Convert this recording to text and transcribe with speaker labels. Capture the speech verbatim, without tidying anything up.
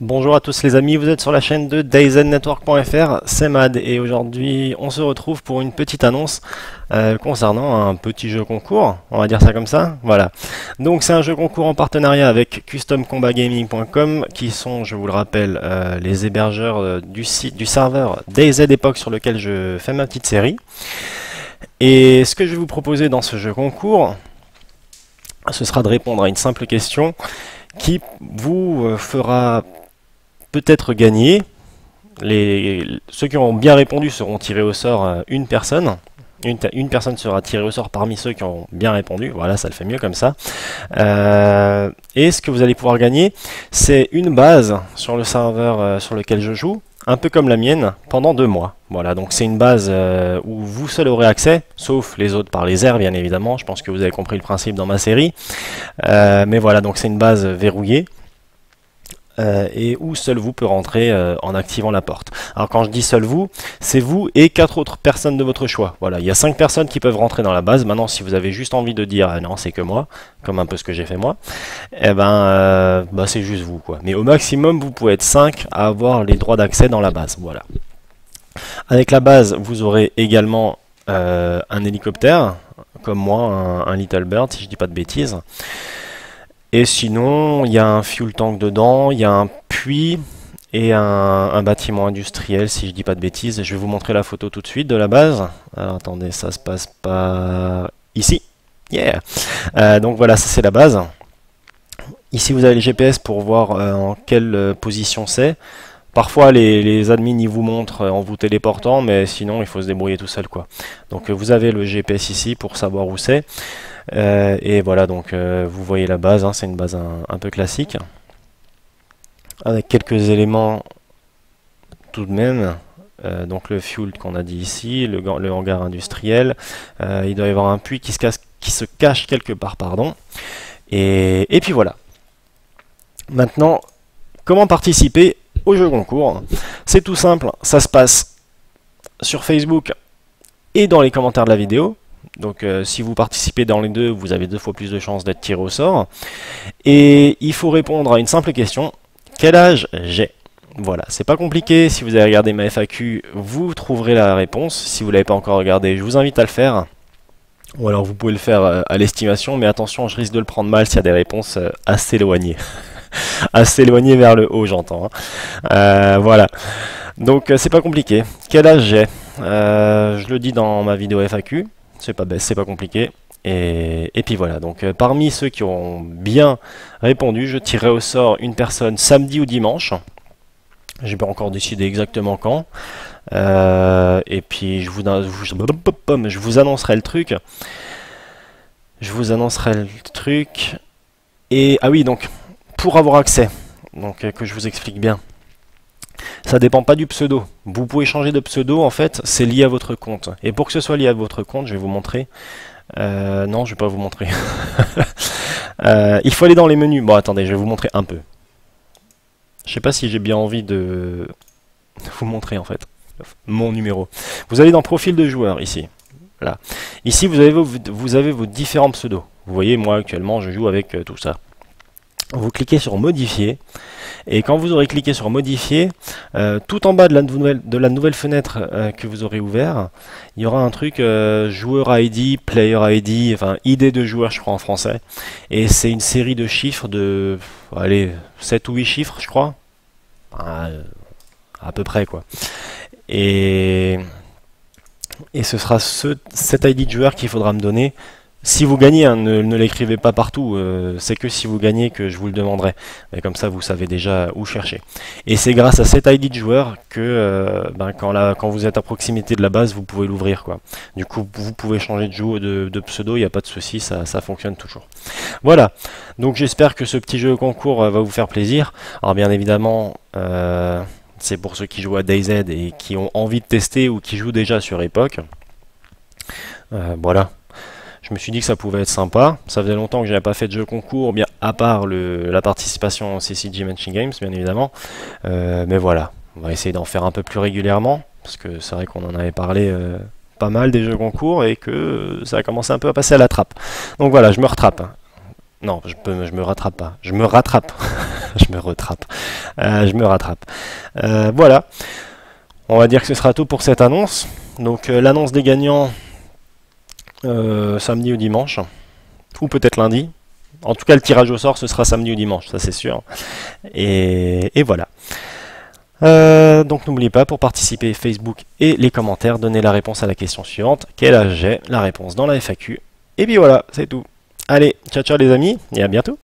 Speaker 1: Bonjour à tous les amis, vous êtes sur la chaîne de dayz network point f r, c'est Mad et aujourd'hui on se retrouve pour une petite annonce euh, concernant un petit jeu concours, on va dire ça comme ça, voilà. Donc c'est un jeu concours en partenariat avec custom combat gaming point com qui sont, je vous le rappelle, euh, les hébergeurs euh, du site, du serveur dayz Epoch sur lequel je fais ma petite série. Et ce que je vais vous proposer dans ce jeu concours, ce sera de répondre à une simple question qui vous euh, fera peut-être gagner. Les, ceux qui ont bien répondu seront tirés au sort euh, une personne. Une, une personne sera tirée au sort parmi ceux qui ont bien répondu. Voilà, ça le fait mieux comme ça. Euh, et ce que vous allez pouvoir gagner, c'est une base sur le serveur euh, sur lequel je joue, un peu comme la mienne, pendant deux mois. Voilà, donc c'est une base euh, où vous seul aurez accès, sauf les autres par les airs, bien évidemment. Je pense que vous avez compris le principe dans ma série. Euh, mais voilà, donc c'est une base verrouillée. Euh, et où seul vous peut rentrer euh, en activant la porte. Alors quand je dis seul vous, c'est vous et quatre autres personnes de votre choix. Voilà, il y a cinq personnes qui peuvent rentrer dans la base. Maintenant, si vous avez juste envie de dire ah non, c'est que moi, comme un peu ce que j'ai fait moi, eh ben, euh, bah, c'est juste vous, quoi. Mais au maximum, vous pouvez être cinq à avoir les droits d'accès dans la base. Voilà. Avec la base, vous aurez également euh, un hélicoptère, comme moi, un, un Little Bird, si je dis pas de bêtises. Et sinon, il y a un fuel tank dedans, il y a un puits et un, un bâtiment industriel, si je dis pas de bêtises. Je vais vous montrer la photo tout de suite de la base. Alors attendez, ça se passe par ici. Yeah. Euh, donc voilà, ça c'est la base. Ici vous avez le G P S pour voir euh, en quelle euh, position c'est. Parfois les, les admins ils vous montrent en vous téléportant, mais sinon il faut se débrouiller tout seul, quoi. Donc euh, vous avez le G P S ici pour savoir où c'est. Euh, et voilà, donc euh, vous voyez la base, hein, c'est une base un, un peu classique, avec quelques éléments tout de même. Euh, donc le fuel qu'on a dit ici, le, le hangar industriel, euh, il doit y avoir un puits qui se, casse, qui se cache quelque part, pardon. Et, et puis voilà. Maintenant, comment participer au jeu concours? C'est tout simple, ça se passe sur Facebook et dans les commentaires de la vidéo. Donc euh, si vous participez dans les deux, vous avez deux fois plus de chances d'être tiré au sort. Et il faut répondre à une simple question: quel âge j'ai? Voilà, c'est pas compliqué. Si vous avez regardé ma F A Q, vous trouverez la réponse. Si vous l'avez pas encore regardé, je vous invite à le faire. Ou alors vous pouvez le faire euh, à l'estimation, mais attention, je risque de le prendre mal s'il y a des réponses euh, assez éloignées. assez éloignées vers le haut, j'entends. Hein. Euh, voilà. Donc euh, c'est pas compliqué. Quel âge j'ai? euh, Je le dis dans ma vidéo F A Q. C'est pas bête, c'est pas compliqué. Et, et puis voilà, donc euh, parmi ceux qui ont bien répondu, je tirerai au sort une personne samedi ou dimanche. J'ai pas encore décidé exactement quand. Euh, et puis je vous, je, je vous annoncerai le truc. Je vous annoncerai le truc. Et ah oui, donc pour avoir accès, donc euh, que je vous explique bien. Ça dépend pas du pseudo. Vous pouvez changer de pseudo, en fait, c'est lié à votre compte. Et pour que ce soit lié à votre compte, je vais vous montrer. Euh, non, je vais pas vous montrer. euh, il faut aller dans les menus. Bon, attendez, je vais vous montrer un peu. Je sais pas si j'ai bien envie de vous montrer, en fait, mon numéro. Vous allez dans profil de joueur, ici. Là. Ici, vous avez vos, vous avez vos différents pseudos. Vous voyez, moi, actuellement, je joue avec euh, tout ça. Vous cliquez sur modifier et quand vous aurez cliqué sur modifier, euh, tout en bas de la nouvelle, de la nouvelle fenêtre euh, que vous aurez ouvert, il y aura un truc euh, joueur I D, player I D, enfin I D de joueur je crois en français, et c'est une série de chiffres de allez, sept ou huit chiffres je crois, à, à peu près quoi. Et, et ce sera ce, cet I D de joueur qu'il faudra me donner. Si vous gagnez, hein, ne, ne l'écrivez pas partout, euh, c'est que si vous gagnez que je vous le demanderai. Mais comme ça, vous savez déjà où chercher. Et c'est grâce à cet I D de joueur que euh, ben, quand, la, quand vous êtes à proximité de la base, vous pouvez l'ouvrir, quoi. Du coup, vous pouvez changer de, jou de, de pseudo, il n'y a pas de souci, ça, ça fonctionne toujours. Voilà, donc j'espère que ce petit jeu concours euh, va vous faire plaisir. Alors bien évidemment, euh, c'est pour ceux qui jouent à dayz et qui ont envie de tester ou qui jouent déjà sur Epoch. Euh, voilà. Je me suis dit que ça pouvait être sympa. Ça faisait longtemps que je n'avais pas fait de jeu concours, bien à part le, la participation au C C G Machine Games, bien évidemment. Euh, mais voilà, on va essayer d'en faire un peu plus régulièrement, parce que c'est vrai qu'on en avait parlé euh, pas mal des jeux concours et que ça a commencé un peu à passer à la trappe. Donc voilà, je me rattrape. Non, je, peux, je me rattrape pas. Je me rattrape. je me retrape. Euh, je me rattrape. Euh, voilà. On va dire que ce sera tout pour cette annonce. Donc euh, l'annonce des gagnants euh, samedi ou dimanche. Ou peut-être lundi. En tout cas, le tirage au sort, ce sera samedi ou dimanche, ça c'est sûr. Et, et voilà. Euh, donc n'oubliez pas, pour participer, Facebook et les commentaires, donnez la réponse à la question suivante. Quel âge j'ai? La réponse dans la F A Q. Et puis voilà, c'est tout. Allez, ciao ciao les amis, et à bientôt.